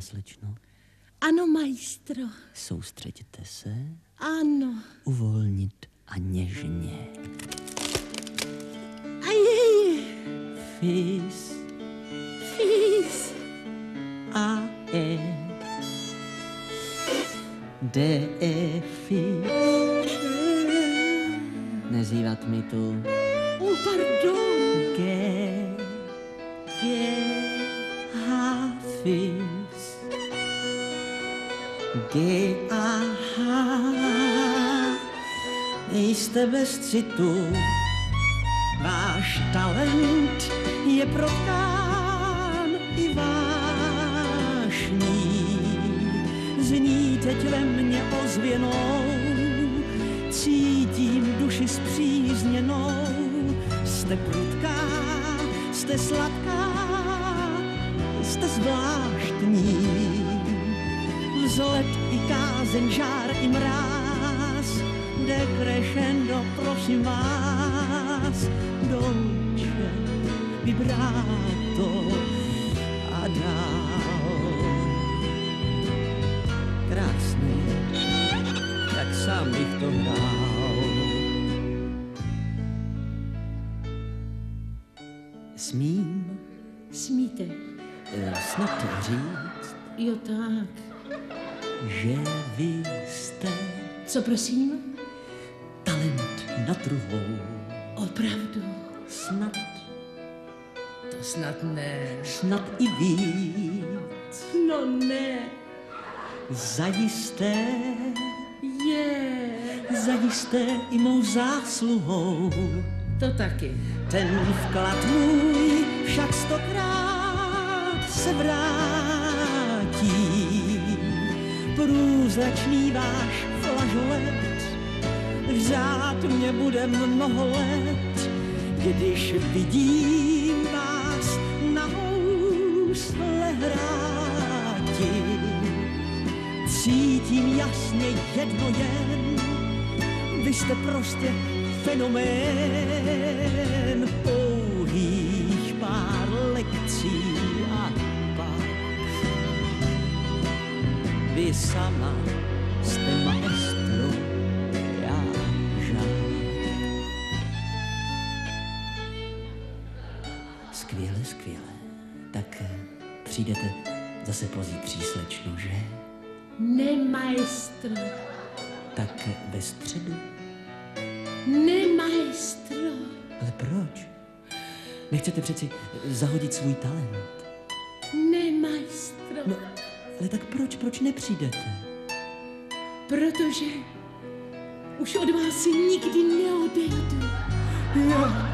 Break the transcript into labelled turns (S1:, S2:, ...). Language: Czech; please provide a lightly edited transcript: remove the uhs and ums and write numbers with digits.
S1: slečno?
S2: Ano, majstro.
S1: Soustřeďte se.
S2: Ano.
S1: Uvolnit a něžně.
S2: A jej.
S1: Fis.
S2: Fis.
S1: A, E. D, E, fis. Nezývat mi tu.
S2: Oh, pardon.
S1: G, H, fis. G, A, H. Nejste bez citu. Váš talent je protkán i vášní. Zní teď ve mně ozvěnou, cítím duši spřízněnou. Jste prudká, jste sladká, jste zvláštní. Vzlet i kázeň, žár i mráz, decrescendo, prosím vás, dolce, vibrato a dál. Krásný, tak sám bych to hrál. Smím?
S2: Smíte.
S1: Snad říct,
S2: Jo, tak.
S1: že vy jste
S2: Co prosím?
S1: talent na druhou.
S2: Opravdu.
S1: Snad,
S2: To snad ne.
S1: snad i víc.
S2: No ne.
S1: Zajisté,
S2: Je.
S1: zajisté i mou zásluhou.
S2: To taky.
S1: Ten vklad můj však 100krát se vrátí. Průzračný váš flažolet řád mě bude mnoho let, když vidím vás na housle hráti. Cítím jasně jedno jen, vy jste prostě fenomén. Pouhých pár lekcí a pak vy sama jste maestro, já žák. Skvěle, skvěle. Tak přijdete zase pozítří, slečno, že?
S2: Ne, maestro.
S1: Tak ve středu.
S2: Ne, maestro.
S1: Ale proč? Nechcete přeci zahodit svůj talent?
S2: Ne, maestro.
S1: No, ale tak proč nepřijdete?
S2: Protože už od vás nikdy neodejdu.
S1: Jo.